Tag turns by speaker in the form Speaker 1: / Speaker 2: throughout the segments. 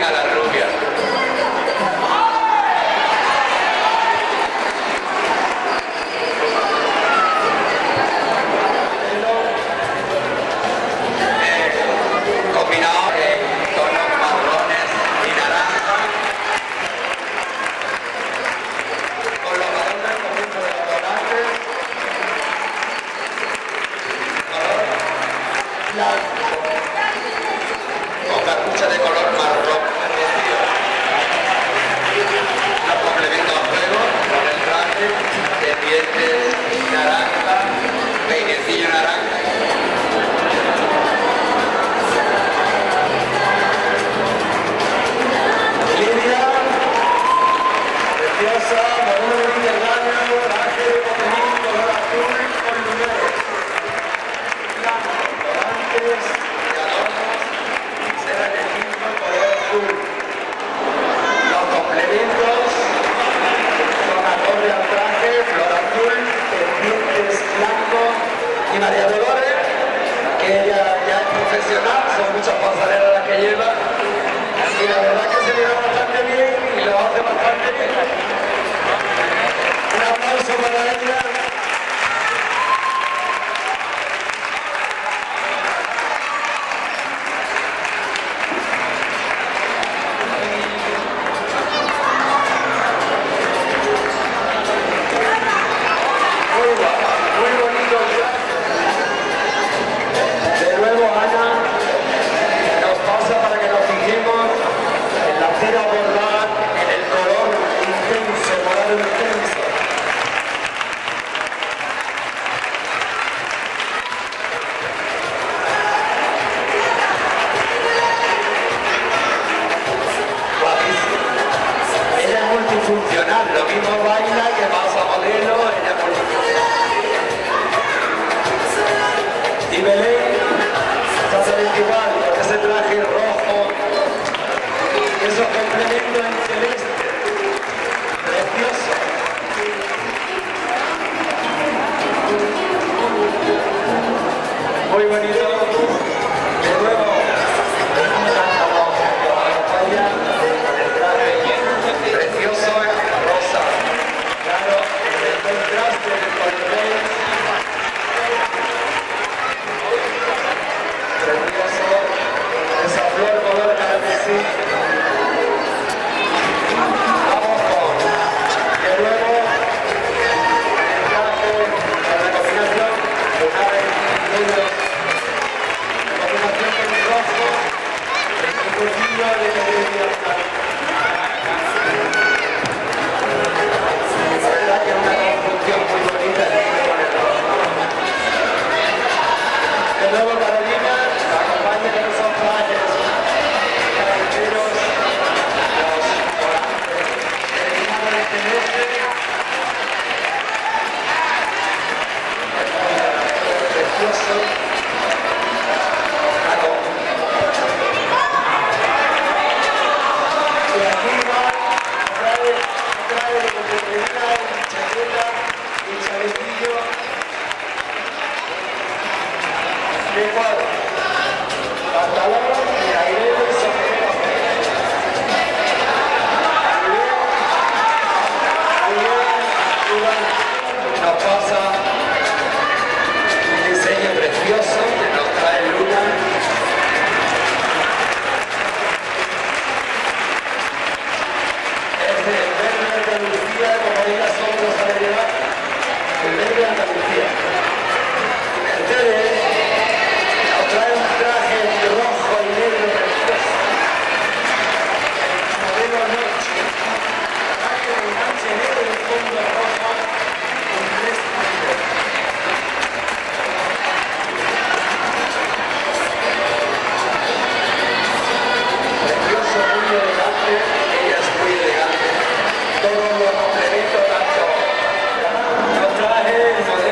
Speaker 1: a la rubia. Combinado en tonos marrones y naranja, con los adornos conjunto de los donantes, color blanco, con capucha de color marrón. Los complementos a juego con el traje de dientes naranja, peinecillo naranja.
Speaker 2: Preciosa, modelo de Mediterráneo, traje de botelín, color azul con lunares. Volantes y adornos, será el equipo color azul. Los complementos son acorde al traje, flor azul, pendientes blancos y María Dolores, que ella ya es profesional, son muchas pasarelas las que lleva. Y la verdad que se le da bastante bien y lo hace bastante bien. Un aplauso para ella. Muy guapa, muy bonito el traje. De nuevo Ana nos pasa para que nos fijemos en la tela bordada, en el color intenso, morado intenso. Guapísimo. Ella es multifuncional, lo mismo baila que pasa modelo, ella es multifuncional. Y Belén exactamente igual, con ese traje rojo, esos complementos en celeste, precioso. Muy bonito. De nuevo, el traje precioso, rosa. Claro, el contraste con el rey. Precioso, esa flor color carmesí. Vamos con, de nuevo, el traje de la combinación, lunares negros, combinación con rojo, el cuchillo de Media Blanca. La verdad que es una conjunción muy bonita con el rojo. De nuevo Carolina la acompaña con esos trajes caballeros, los volantes, terminado de celeste, precioso, y arriba trae de complementar chaqueta y chalequillo de cuadro, pantalón y airero y sombrero. Muy bien. Nos pasa un diseño precioso que nos trae Luna. Es el verde de Andalucía, como diga Sombra sabe llevar, el verde de Andalucía. Mercedes nos trae un traje rojo y negro precioso. Modelo noche. Traje de enganche negro y fondo rojo con 3 tiros. Precioso, muy elegante. Ella es muy elegante. Todos los complementos, tanto los trajes,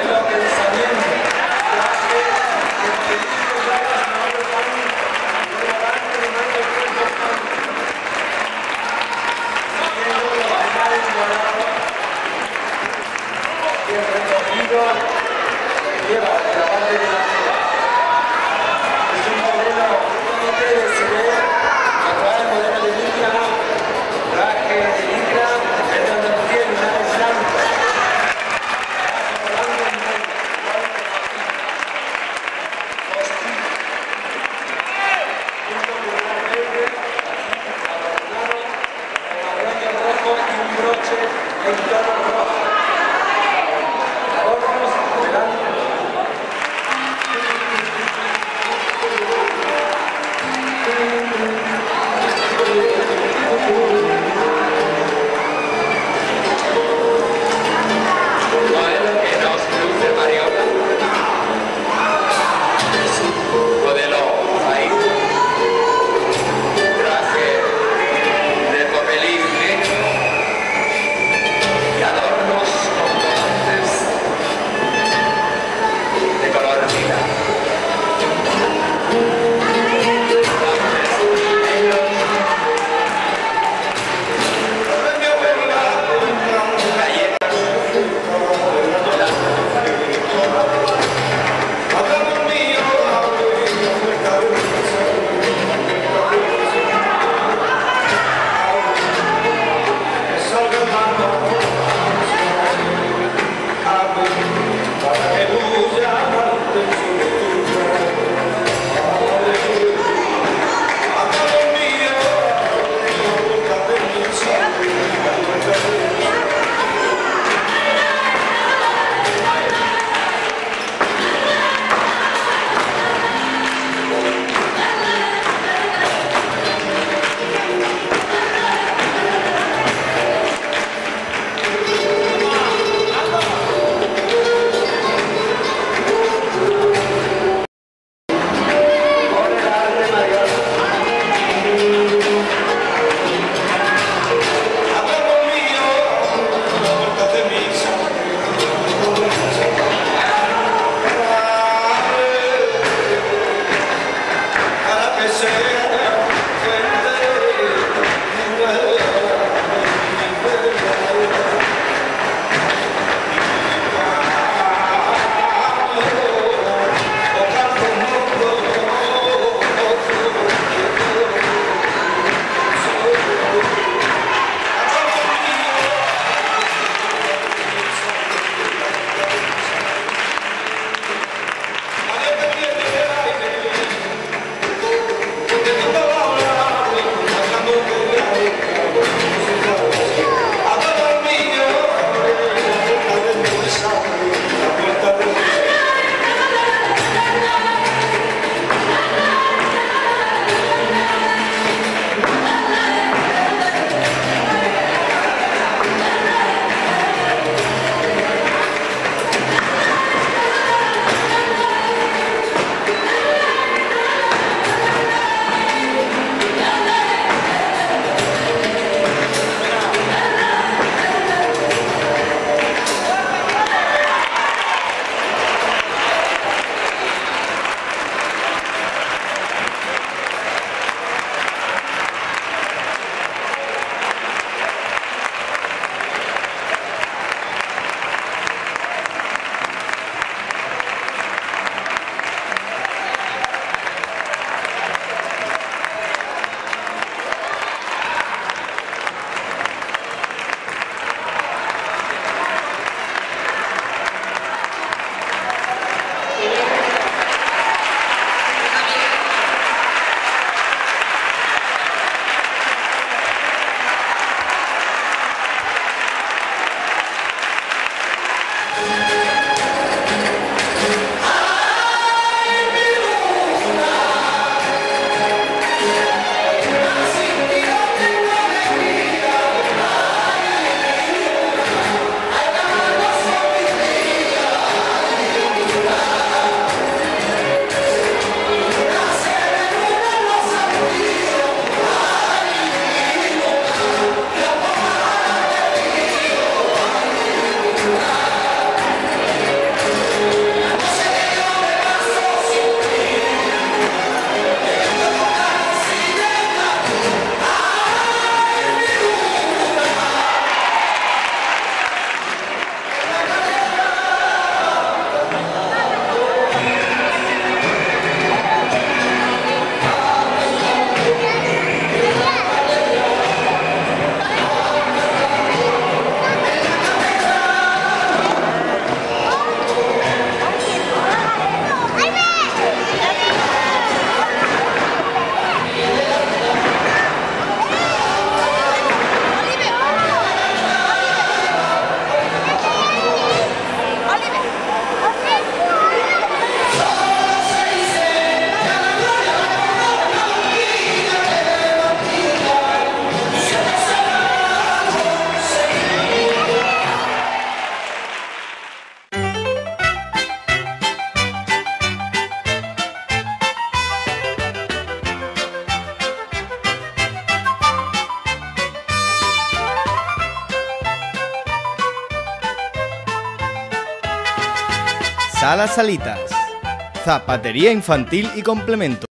Speaker 3: Sala Salitas, zapatería infantil y complemento.